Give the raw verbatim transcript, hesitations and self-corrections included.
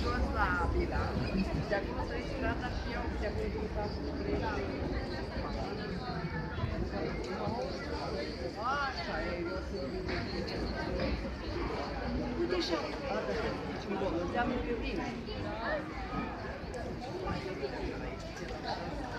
jos la vila. De acolo treci strada și eu de acolo din capul treci. Așa e, eu sunt uite și arată să zici în gol, înseamnă că vine.